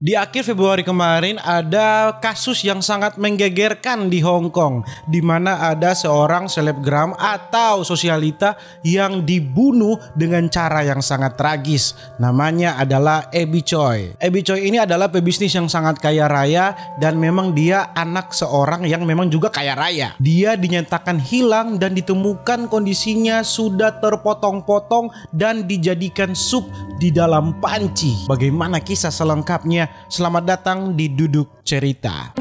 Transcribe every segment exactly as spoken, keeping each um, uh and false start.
Di akhir Februari kemarin ada kasus yang sangat menggegerkan di Hong Kong, di mana ada seorang selebgram atau sosialita yang dibunuh dengan cara yang sangat tragis. Namanya adalah Abby Choi. Abby Choi ini adalah pebisnis yang sangat kaya raya dan memang dia anak seorang yang memang juga kaya raya. Dia dinyatakan hilang dan ditemukan kondisinya sudah terpotong-potong dan dijadikan sup di dalam panci. Bagaimana kisah selengkapnya? Selamat datang di Duduk Cerita.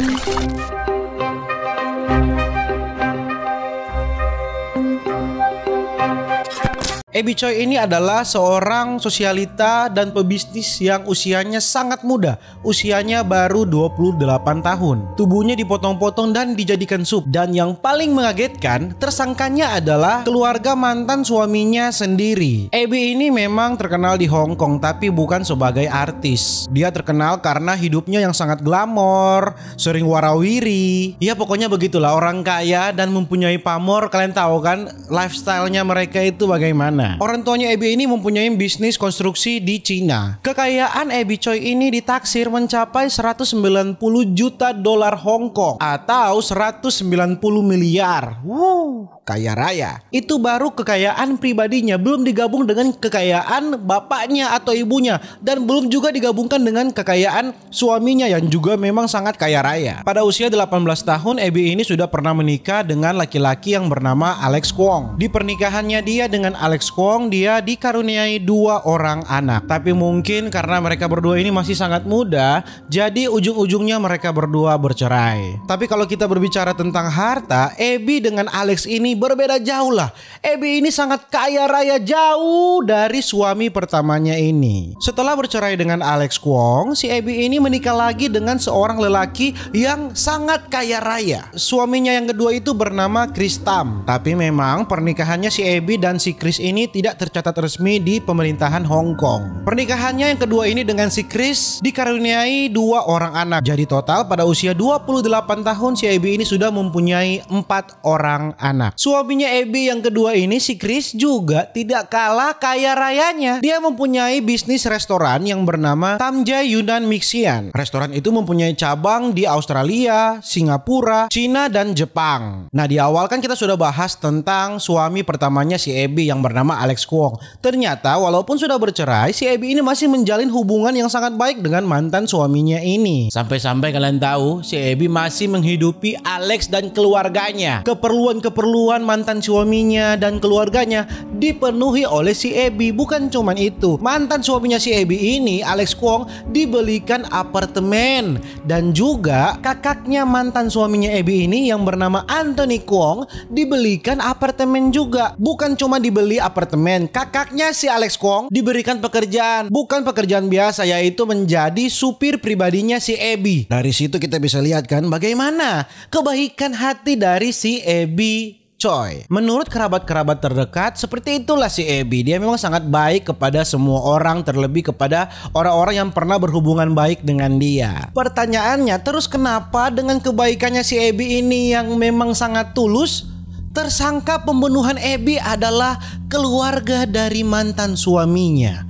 Abby Choi ini adalah seorang sosialita dan pebisnis yang usianya sangat muda. Usianya baru dua puluh delapan tahun. Tubuhnya dipotong-potong dan dijadikan sup. Dan yang paling mengagetkan, tersangkanya adalah keluarga mantan suaminya sendiri. Abby ini memang terkenal di Hong Kong, tapi bukan sebagai artis. Dia terkenal karena hidupnya yang sangat glamor, sering warawiri. Ya pokoknya begitulah, orang kaya dan mempunyai pamor. Kalian tahu kan lifestyle-nya mereka itu bagaimana. Orang tuanya Abby ini mempunyai bisnis konstruksi di Cina. Kekayaan Abby Choi ini ditaksir mencapai seratus sembilan puluh juta dolar Hong Kong atau seratus sembilan puluh miliar. Wow, kaya raya. Itu baru kekayaan pribadinya, belum digabung dengan kekayaan bapaknya atau ibunya, dan belum juga digabungkan dengan kekayaan suaminya yang juga memang sangat kaya raya. Pada usia delapan belas tahun, Abby ini sudah pernah menikah dengan laki-laki yang bernama Alex Kwong. Di pernikahannya dia dengan Alex Kwong, dia dikaruniai dua orang anak. Tapi mungkin karena mereka berdua ini masih sangat muda, jadi ujung-ujungnya mereka berdua bercerai. Tapi kalau kita berbicara tentang harta, Abby dengan Alex ini berbeda jauh lah. Abby ini sangat kaya raya jauh dari suami pertamanya ini. Setelah bercerai dengan Alex Kwong, si Abby ini menikah lagi dengan seorang lelaki yang sangat kaya raya. Suaminya yang kedua itu bernama Chris Tam. Tapi memang pernikahannya si Abby dan si Chris ini tidak tercatat resmi di pemerintahan Hong Kong. Pernikahannya yang kedua ini dengan si Chris dikaruniai dua orang anak. Jadi total pada usia dua puluh delapan tahun si Abby ini sudah mempunyai empat orang anak. Suaminya Abby yang kedua ini si Chris juga tidak kalah kaya rayanya. Dia mempunyai bisnis restoran yang bernama Tamjai Yunnan Mixian. Restoran itu mempunyai cabang di Australia, Singapura, Cina, dan Jepang. Nah, di awal kan kita sudah bahas tentang suami pertamanya si Abby yang bernama Alex Kwong. Ternyata walaupun sudah bercerai, si Abby ini masih menjalin hubungan yang sangat baik dengan mantan suaminya ini. Sampai-sampai kalian tahu, si Abby masih menghidupi Alex dan keluarganya. Keperluan-keperluan mantan suaminya dan keluarganya dipenuhi oleh si Abby. Bukan cuman itu, mantan suaminya si Abby ini, Alex Kwong, dibelikan apartemen. Dan juga kakaknya mantan suaminya Abby ini yang bernama Anthony Kwong dibelikan apartemen juga. Bukan cuma dibeli apartemen, kakaknya si Alex Kwong diberikan pekerjaan, bukan pekerjaan biasa, yaitu menjadi supir pribadinya si Abby. Dari situ kita bisa lihat kan bagaimana kebaikan hati dari si Abby Choi. Menurut kerabat-kerabat terdekat, seperti itulah si Abby. Dia memang sangat baik kepada semua orang, terlebih kepada orang-orang yang pernah berhubungan baik dengan dia. Pertanyaannya, terus kenapa dengan kebaikannya si Abby ini yang memang sangat tulus, tersangka pembunuhan Abby adalah keluarga dari mantan suaminya?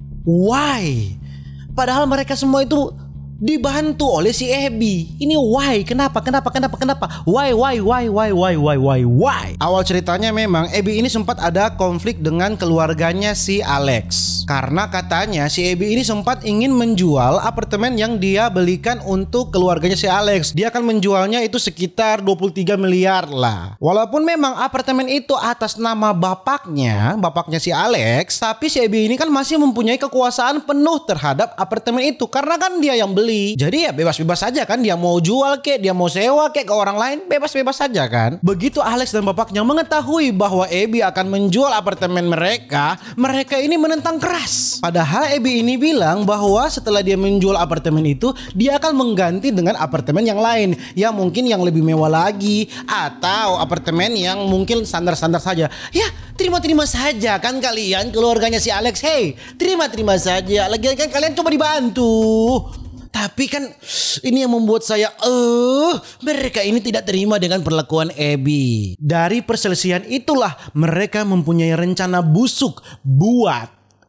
Why? Padahal mereka semua itu dibantu oleh si Abby. Ini why? Kenapa? Kenapa? Kenapa? Kenapa? Why? Why? Why? Why? Why? Why? Why? Why? Awal ceritanya memang Abby ini sempat ada konflik dengan keluarganya si Alex. Karena katanya si Abby ini sempat ingin menjual apartemen yang dia belikan untuk keluarganya si Alex. Dia akan menjualnya itu sekitar dua puluh tiga miliar lah. Walaupun memang apartemen itu atas nama bapaknya, bapaknya si Alex, tapi si Abby ini kan masih mempunyai kekuasaan penuh terhadap apartemen itu karena kan dia yang beli. Jadi ya bebas-bebas saja kan, dia mau jual kek, dia mau sewa kek ke orang lain, bebas-bebas saja kan. Begitu Alex dan bapaknya mengetahui bahwa Abby akan menjual apartemen mereka, mereka ini menentang keras. Padahal Abby ini bilang bahwa setelah dia menjual apartemen itu, dia akan mengganti dengan apartemen yang lain, yang mungkin yang lebih mewah lagi, atau apartemen yang mungkin standar-standar saja. Ya, terima-terima saja kan kalian keluarganya si Alex. Hey, terima-terima saja. Lagian kan kalian coba dibantu. Tapi kan ini yang membuat saya eh uh, mereka ini tidak terima dengan perlakuan Abby. Dari perselisihan itulah mereka mempunyai rencana busuk buat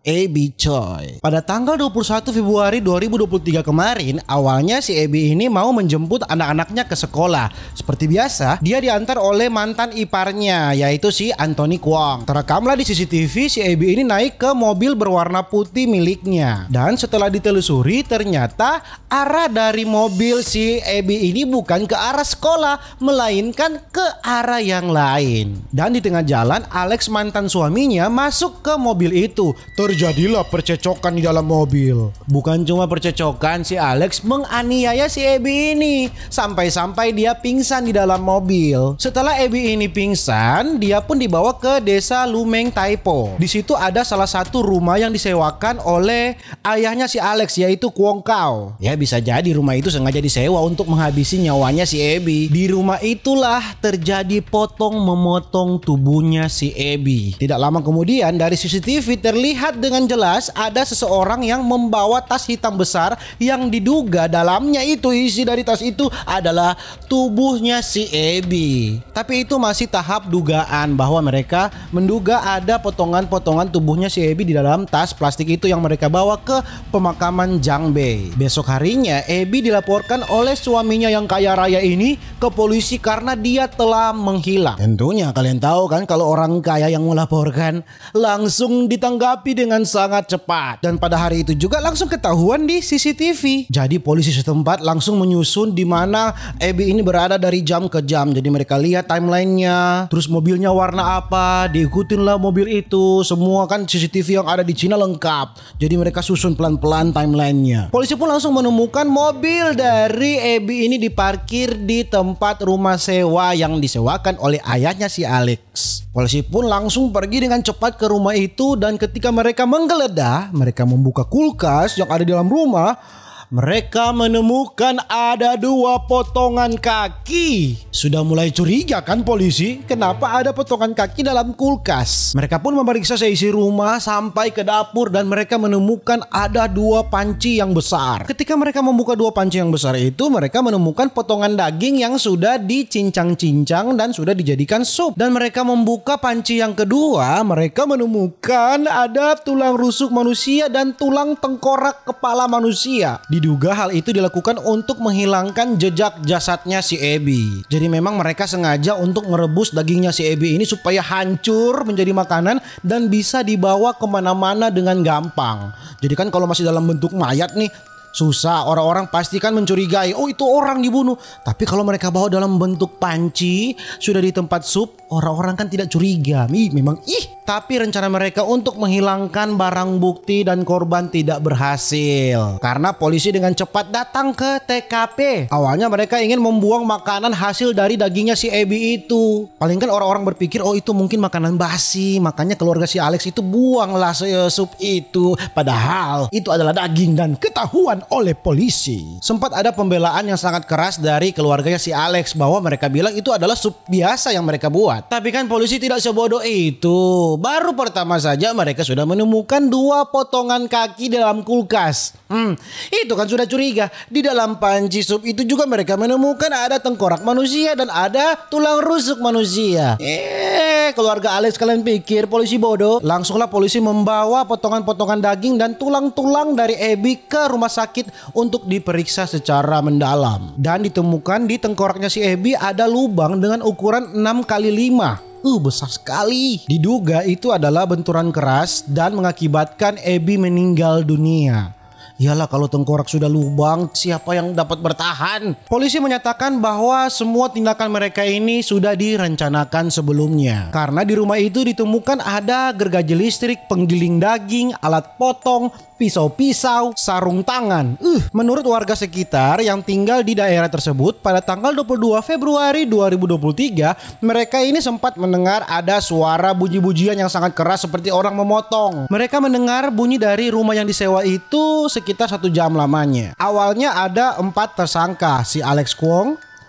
Abby coy. Pada tanggal dua puluh satu Februari dua ribu dua puluh tiga kemarin, awalnya si Abby ini mau menjemput anak-anaknya ke sekolah. Seperti biasa, dia diantar oleh mantan iparnya, yaitu si Anthony Kwong. Terekamlah di C C T V si Abby ini naik ke mobil berwarna putih miliknya. Dan setelah ditelusuri, ternyata arah dari mobil si Abby ini bukan ke arah sekolah, melainkan ke arah yang lain. Dan di tengah jalan, Alex mantan suaminya masuk ke mobil itu. Terjadilah percecokan di dalam mobil. Bukan cuma percecokan, si Alex menganiaya si Abby ini sampai-sampai dia pingsan di dalam mobil. Setelah Abby ini pingsan, dia pun dibawa ke desa Lumeng Taipo. Di situ ada salah satu rumah yang disewakan oleh ayahnya si Alex, yaitu Kwong Kau. Ya bisa jadi rumah itu sengaja disewa untuk menghabisi nyawanya si Abby. Di rumah itulah terjadi potong memotong tubuhnya si Abby. Tidak lama kemudian dari C C T V terlihat dengan jelas ada seseorang yang membawa tas hitam besar yang diduga dalamnya itu, isi dari tas itu adalah tubuhnya si Abby. Tapi itu masih tahap dugaan, bahwa mereka menduga ada potongan-potongan tubuhnya si Abby di dalam tas plastik itu yang mereka bawa ke pemakaman Jangbei. Besok harinya Abby dilaporkan oleh suaminya yang kaya raya ini ke polisi karena dia telah menghilang. Tentunya kalian tahu kan kalau orang kaya yang melaporkan langsung ditanggapi dengan sangat cepat. Dan pada hari itu juga langsung ketahuan di C C T V. Jadi polisi setempat langsung menyusun di mana Abby ini berada dari jam ke jam. Jadi mereka lihat timelinenya, terus mobilnya warna apa, diikutin lah mobil itu. Semua kan C C T V yang ada di Cina lengkap. Jadi mereka susun pelan-pelan timelinenya. Polisi pun langsung menemukan mobil dari Abby ini diparkir di tempat rumah sewa yang disewakan oleh ayahnya si Alex. Polisi pun langsung pergi dengan cepat ke rumah itu, dan ketika mereka menggeledah, mereka membuka kulkas yang ada di dalam rumah. Mereka menemukan ada dua potongan kaki. Sudah mulai curiga kan polisi? Kenapa ada potongan kaki dalam kulkas? Mereka pun memeriksa seisi rumah sampai ke dapur, dan mereka menemukan ada dua panci yang besar. Ketika mereka membuka dua panci yang besar itu, mereka menemukan potongan daging yang sudah dicincang-cincang dan sudah dijadikan sup. Dan mereka membuka panci yang kedua, mereka menemukan ada tulang rusuk manusia dan tulang tengkorak kepala manusia. Diduga hal itu dilakukan untuk menghilangkan jejak jasadnya si Abby. Jadi memang mereka sengaja untuk merebus dagingnya si Abby ini supaya hancur menjadi makanan dan bisa dibawa kemana-mana dengan gampang. Jadi kan kalau masih dalam bentuk mayat nih, susah, orang-orang pasti kan mencurigai, oh itu orang dibunuh. Tapi kalau mereka bawa dalam bentuk panci, sudah di tempat sup, orang-orang kan tidak curiga. Ih, memang ih. Tapi rencana mereka untuk menghilangkan barang bukti dan korban tidak berhasil, karena polisi dengan cepat datang ke T K P. Awalnya mereka ingin membuang makanan hasil dari dagingnya si Abby itu. Paling kan orang-orang berpikir, oh itu mungkin makanan basi, makanya keluarga si Alex itu buanglah sup itu. Padahal itu adalah daging dan ketahuan oleh polisi. Sempat ada pembelaan yang sangat keras dari keluarganya si Alex bahwa mereka bilang itu adalah sup biasa yang mereka buat. Tapi kan polisi tidak sebodoh itu. Baru pertama saja mereka sudah menemukan dua potongan kaki dalam kulkas. Hmm, itu kan sudah curiga. Di dalam panci sup itu juga mereka menemukan ada tengkorak manusia dan ada tulang rusuk manusia. Eh, keluarga Alex kalian pikir polisi bodoh? Langsunglah polisi membawa potongan-potongan daging dan tulang-tulang dari Abby ke rumah sakit untuk diperiksa secara mendalam. Dan ditemukan di tengkoraknya si Abby ada lubang dengan ukuran enam kali lima. Uh, besar sekali. Diduga itu adalah benturan keras dan mengakibatkan Abby meninggal dunia. Iyalah, kalau tengkorak sudah lubang, siapa yang dapat bertahan? Polisi menyatakan bahwa semua tindakan mereka ini sudah direncanakan sebelumnya. Karena di rumah itu ditemukan ada gergaji listrik, penggiling daging, alat potong, pisau-pisau, sarung tangan. Uh, menurut warga sekitar yang tinggal di daerah tersebut, pada tanggal dua puluh dua Februari dua ribu dua puluh tiga, mereka ini sempat mendengar ada suara bunyi-bunyian yang sangat keras seperti orang memotong. Mereka mendengar bunyi dari rumah yang disewa itu sekitar satu jam lamanya. Awalnya ada empat tersangka, si Alex Kwong,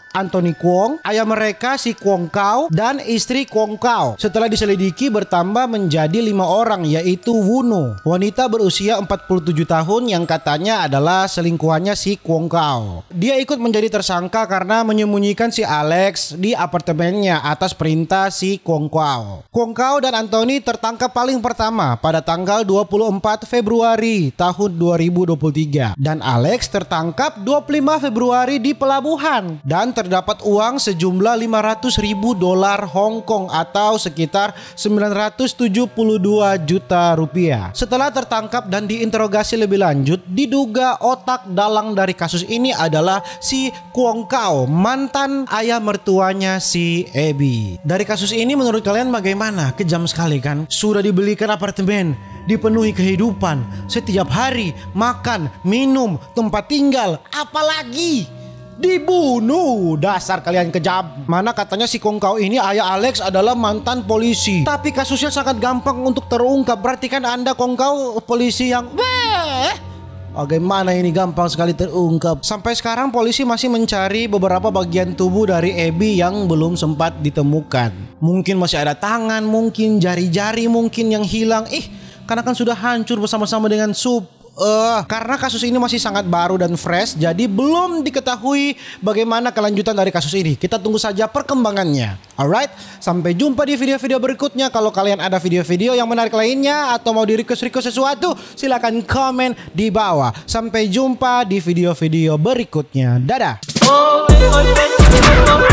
Anthony Kwong, ayah mereka si Kwong Kau, dan istri Kwong Kau. Setelah diselidiki bertambah menjadi lima orang, yaitu Wuno, wanita berusia empat puluh tujuh tahun yang katanya adalah selingkuhannya si Kwong Kau. Dia ikut menjadi tersangka karena menyembunyikan si Alex di apartemennya atas perintah si Kwong Kau. Kwong Kau dan Anthony tertangkap paling pertama pada tanggal dua puluh empat Februari tahun dua ribu dua puluh tiga dan Alex tertangkap dua puluh lima Februari di pelabuhan dan terdapat uang sejumlah lima ratus ribu dolar Hong Kong atau sekitar sembilan ratus tujuh puluh dua juta rupiah. Setelah tertangkap dan diinterogasi lebih lanjut, diduga otak dalang dari kasus ini adalah si Kwong Kau, mantan ayah mertuanya si Abby. Dari kasus ini menurut kalian bagaimana? Kejam sekali kan? Sudah dibelikan apartemen, dipenuhi kehidupan, setiap hari makan, minum, tempat tinggal, apalagi dibunuh. Dasar kalian kejam. Mana katanya si Kwong Kau ini ayah Alex adalah mantan polisi, tapi kasusnya sangat gampang untuk terungkap. Berarti kan Anda Kwong Kau polisi yang Weh! Bagaimana ini gampang sekali terungkap. Sampai sekarang polisi masih mencari beberapa bagian tubuh dari Abby yang belum sempat ditemukan. Mungkin masih ada tangan, mungkin jari-jari mungkin yang hilang. Ih, karena kan sudah hancur bersama-sama dengan sup. Uh, karena kasus ini masih sangat baru dan fresh, jadi belum diketahui bagaimana kelanjutan dari kasus ini. Kita tunggu saja perkembangannya. Alright, sampai jumpa di video-video berikutnya. Kalau kalian ada video-video yang menarik lainnya atau mau di request-request sesuatu, silahkan komen di bawah. Sampai jumpa di video-video berikutnya. Dadah.